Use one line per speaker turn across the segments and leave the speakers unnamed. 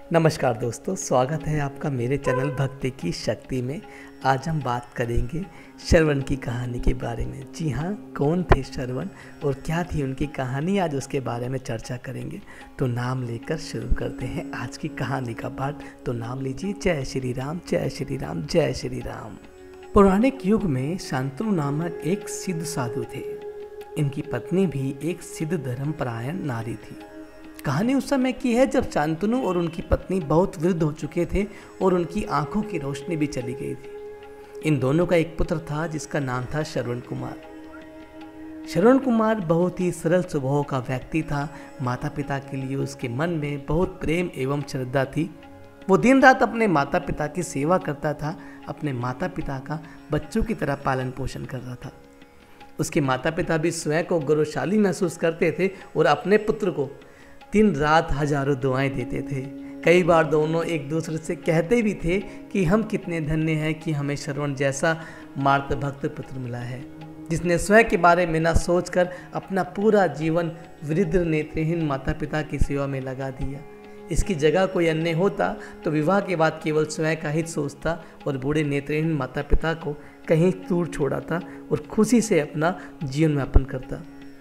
नमस्कार दोस्तों, स्वागत है आपका मेरे चैनल भक्ति की शक्ति में। आज हम बात करेंगे श्रवण की कहानी के बारे में। जी हाँ, कौन थे श्रवण और क्या थी उनकी कहानी, आज उसके बारे में चर्चा करेंगे। तो नाम लेकर शुरू करते हैं आज की कहानी का पाठ। तो नाम लीजिए, जय श्री राम, जय श्री राम, जय श्री राम। पौराणिक युग में शांतनु नामक एक सिद्ध साधु थे। इनकी पत्नी भी एक सिद्ध धर्मपरायण नारी थी। कहानी उस समय की है जब शांतनु और उनकी पत्नी बहुत वृद्ध हो चुके थे और उनकी आंखों की रोशनी भी चली गई थी। इन दोनों का एक पुत्र था जिसका नाम था श्रवण कुमार। श्रवण कुमार बहुत ही सरल स्वभाव का व्यक्ति था। माता पिता के लिए उसके मन में बहुत प्रेम एवं श्रद्धा थी। वो दिन रात अपने माता पिता की सेवा करता था, अपने माता पिता का बच्चों की तरह पालन पोषण कर रहा था। उसके माता पिता भी स्वयं को गौरवशाली महसूस करते थे और अपने पुत्र को दिन रात हजारों दुआएं देते थे। कई बार दोनों एक दूसरे से कहते भी थे कि हम कितने धन्य हैं कि हमें श्रवण जैसा मार्त भक्त पुत्र मिला है, जिसने स्वयं के बारे में न सोचकर अपना पूरा जीवन वृद्ध नेत्रहीन माता पिता की सेवा में लगा दिया। इसकी जगह कोई अन्य होता तो विवाह के बाद केवल स्वयं का हित सोचता और बूढ़े नेत्रहीन माता पिता को कहीं दूर छोड़ाता और खुशी से अपना जीवन यापन करता।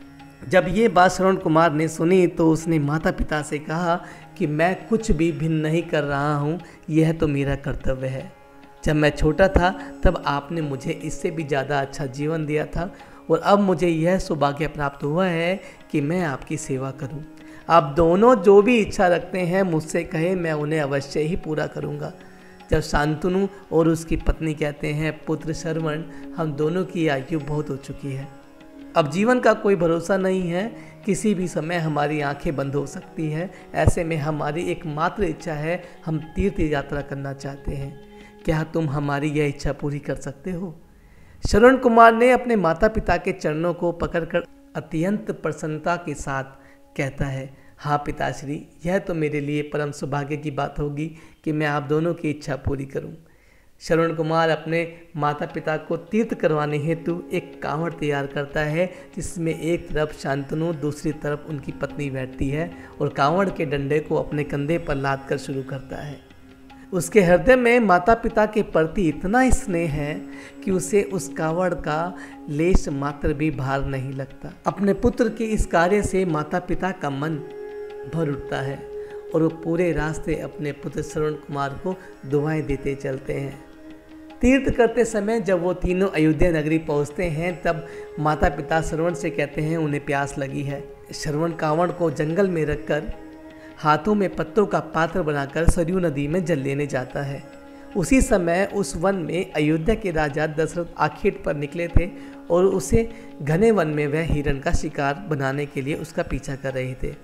जब ये बात श्रवण कुमार ने सुनी तो उसने माता पिता से कहा कि मैं कुछ भी भिन्न नहीं कर रहा हूँ, यह तो मेरा कर्तव्य है। जब मैं छोटा था तब आपने मुझे इससे भी ज़्यादा अच्छा जीवन दिया था और अब मुझे यह सौभाग्य प्राप्त हुआ है कि मैं आपकी सेवा करूँ। आप दोनों जो भी इच्छा रखते हैं मुझसे कहे, मैं उन्हें अवश्य ही पूरा करूँगा। जब शांतनु और उसकी पत्नी कहते हैं, पुत्र श्रवण, हम दोनों की आयु बहुत हो चुकी है, अब जीवन का कोई भरोसा नहीं है, किसी भी समय हमारी आंखें बंद हो सकती है। ऐसे में हमारी एकमात्र इच्छा है, हम तीर्थ यात्रा करना चाहते हैं। क्या तुम हमारी यह इच्छा पूरी कर सकते हो? श्रवण कुमार ने अपने माता पिता के चरणों को पकड़कर अत्यंत प्रसन्नता के साथ कहता है, हाँ पिताश्री, यह तो मेरे लिए परम सौभाग्य की बात होगी कि मैं आप दोनों की इच्छा पूरी करूं। श्रवण कुमार अपने माता पिता को तीर्थ करवाने हेतु एक कांवड़ तैयार करता है, जिसमें एक तरफ शांतनु, दूसरी तरफ उनकी पत्नी बैठती है और कांवड़ के डंडे को अपने कंधे पर लाद कर शुरू करता है। उसके हृदय में माता पिता के प्रति इतना स्नेह है कि उसे उस कांवड़ का लेश मात्र भी भार नहीं लगता। अपने पुत्र के इस कार्य से माता पिता का मन भर उठता है और वो पूरे रास्ते अपने पुत्र श्रवण कुमार को दुआएं देते चलते हैं। तीर्थ करते समय जब वो तीनों अयोध्या नगरी पहुंचते हैं तब माता पिता श्रवण से कहते हैं उन्हें प्यास लगी है। श्रवण कांवड़ को जंगल में रखकर हाथों में पत्तों का पात्र बनाकर सरयू नदी में जल लेने जाता है। उसी समय उस वन में अयोध्या के राजा दशरथ आखेट पर निकले थे और उसे घने वन में वह हिरण का शिकार बनाने के लिए उसका पीछा कर रहे थे।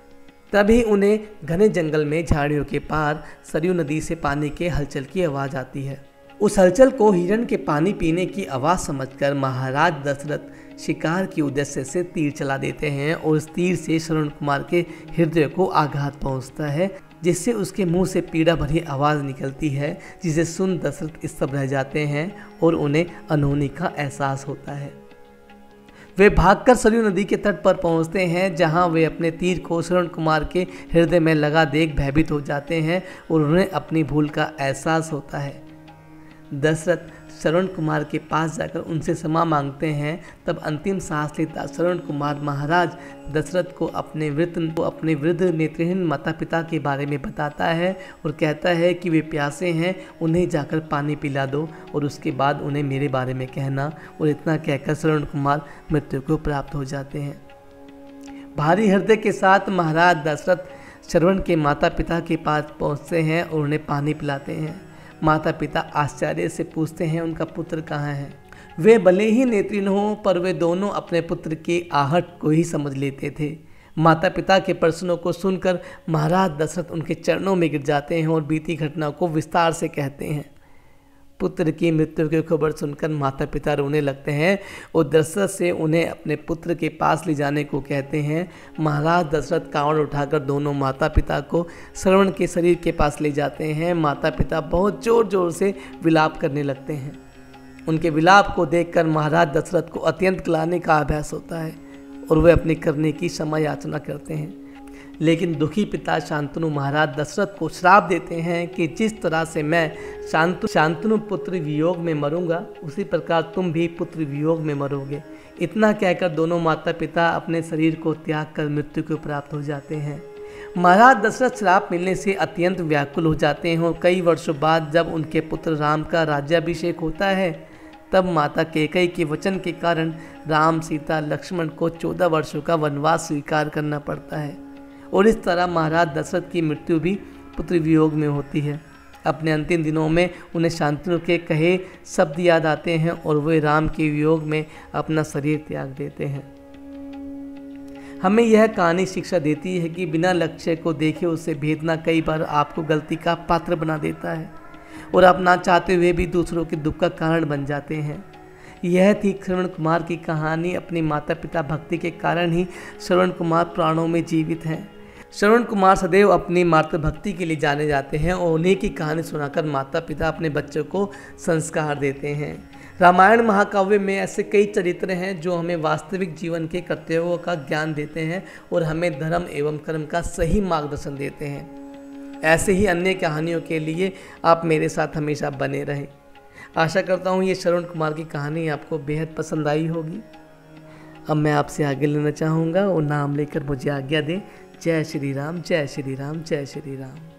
तभी उन्हें घने जंगल में झाड़ियों के पार सरयू नदी से पानी के हलचल की आवाज़ आती है। उस हलचल को हिरण के पानी पीने की आवाज़ समझकर महाराज दशरथ शिकार के उद्देश्य से तीर चला देते हैं और उस तीर से श्रवण कुमार के हृदय को आघात पहुंचता है, जिससे उसके मुंह से पीड़ा भरी आवाज़ निकलती है, जिसे सुन दशरथ स्तब्ध रह जाते हैं और उन्हें अनहोनी का एहसास होता है। वे भागकर सरयू नदी के तट पर पहुंचते हैं, जहां वे अपने तीर को श्रवण कुमार के हृदय में लगा देख भयभीत हो जाते हैं और उन्हें अपनी भूल का एहसास होता है। दशरथ श्रवण कुमार के पास जाकर उनसे क्षमा मांगते हैं। तब अंतिम सांस लेता श्रवण कुमार महाराज दशरथ को अपने वृद्ध नेत्रहीन माता पिता के बारे में बताता है और कहता है कि वे प्यासे हैं, उन्हें जाकर पानी पिला दो और उसके बाद उन्हें मेरे बारे में कहना। और इतना कहकर श्रवण कुमार मृत्यु को प्राप्त हो जाते हैं। भारी हृदय के साथ महाराज दशरथ श्रवण के माता पिता के पास पहुँचते हैं और उन्हें पानी पिलाते हैं। माता पिता आश्चर्य से पूछते हैं उनका पुत्र कहाँ है। वे भले ही नेत्रहीन हों पर वे दोनों अपने पुत्र की आहट को ही समझ लेते थे। माता पिता के प्रश्नों को सुनकर महाराज दशरथ उनके चरणों में गिर जाते हैं और बीती घटना को विस्तार से कहते हैं। पुत्र की मृत्यु की खबर सुनकर माता पिता रोने लगते हैं और दशरथ से उन्हें अपने पुत्र के पास ले जाने को कहते हैं। महाराज दशरथ कांवड़ उठाकर दोनों माता पिता को श्रवण के शरीर के पास ले जाते हैं। माता पिता बहुत जोर जोर से विलाप करने लगते हैं। उनके विलाप को देखकर महाराज दशरथ को अत्यंत ग्लानि का आभास होता है और वे अपने करने की क्षमा याचना करते हैं। लेकिन दुखी पिता शांतनु महाराज दशरथ को श्राप देते हैं कि जिस तरह से मैं शांतनु पुत्र वियोग में मरूंगा, उसी प्रकार तुम भी पुत्र वियोग में मरोगे। इतना कहकर दोनों माता पिता अपने शरीर को त्याग कर मृत्यु को प्राप्त हो जाते हैं। महाराज दशरथ श्राप मिलने से अत्यंत व्याकुल हो जाते हैं और कई वर्षों बाद जब उनके पुत्र राम का राज्याभिषेक होता है, तब माता कैकेयी के वचन के कारण राम, सीता, लक्ष्मण को 14 वर्षों का वनवास स्वीकार करना पड़ता है और इस तरह महाराज दशरथ की मृत्यु भी पुत्र वियोग में होती है। अपने अंतिम दिनों में उन्हें शांतनु के कहे शब्द याद आते हैं और वे राम के वियोग में अपना शरीर त्याग देते हैं। हमें यह कहानी शिक्षा देती है कि बिना लक्ष्य को देखे उसे भेदना कई बार आपको गलती का पात्र बना देता है और आप ना चाहते हुए भी दूसरों के दुख का कारण बन जाते हैं। यह थी श्रवण कुमार की कहानी। अपने माता पिता भक्ति के कारण ही श्रवण कुमार प्राणों में जीवित हैं। श्रवण कुमार सदैव अपनी मातृभक्ति के लिए जाने जाते हैं और उन्हीं की कहानी सुनाकर माता पिता अपने बच्चों को संस्कार देते हैं। रामायण महाकाव्य में ऐसे कई चरित्र हैं जो हमें वास्तविक जीवन के कर्तव्यों का ज्ञान देते हैं और हमें धर्म एवं कर्म का सही मार्गदर्शन देते हैं। ऐसे ही अन्य कहानियों के लिए आप मेरे साथ हमेशा बने रहें। आशा करता हूँ ये श्रवण कुमार की कहानी आपको बेहद पसंद आई होगी। अब मैं आपसे आगे लेना चाहूँगा और नाम लेकर मुझे आज्ञा दें। जय श्री राम, जय श्री राम, जय श्री राम।